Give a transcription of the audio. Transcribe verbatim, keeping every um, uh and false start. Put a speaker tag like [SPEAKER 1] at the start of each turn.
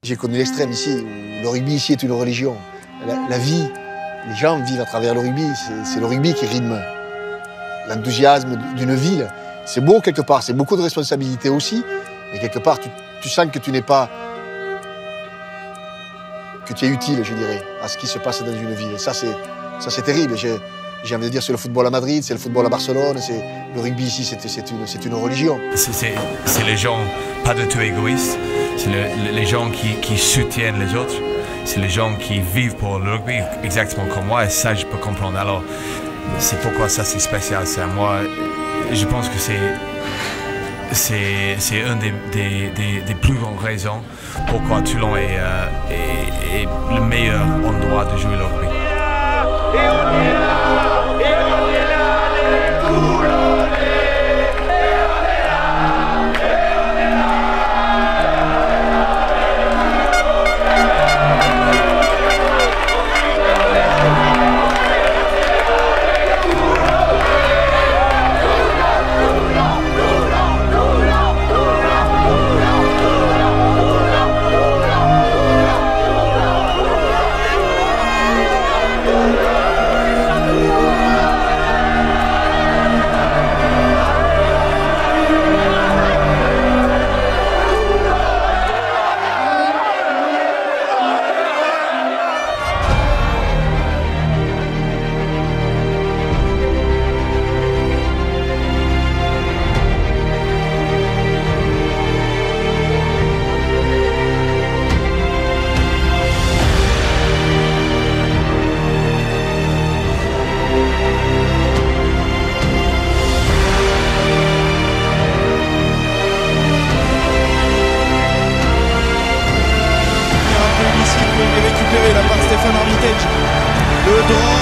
[SPEAKER 1] J'ai connu l'extrême ici, où le rugby ici est une religion. La, la vie, les gens vivent à travers le rugby, c'est le rugby qui rythme l'enthousiasme d'une ville. C'est beau quelque part, c'est beaucoup de responsabilités aussi, mais quelque part tu, tu sens que tu n'es pas, que tu es utile, je dirais, à ce qui se passe dans une ville. Et ça c'est terrible. J'ai envie de dire, c'est le football à Madrid, c'est le football à Barcelone, le rugby ici, c'est une, une religion.
[SPEAKER 2] C'est les gens pas du tout égoïstes, c'est le, les gens qui, qui soutiennent les autres, c'est les gens qui vivent pour le rugby exactement comme moi, et ça je peux comprendre. Alors c'est pourquoi ça c'est spécial, c'est à moi. Je pense que c'est c'est une des, des, des, des plus grandes raisons pourquoi Toulon est, euh, est, est le meilleur endroit de jouer le rugby. Et on est là, et on est là, les Toulonnais, et on est là, et on est là.
[SPEAKER 3] Récupéré la part Stéphane Armitage. Le droit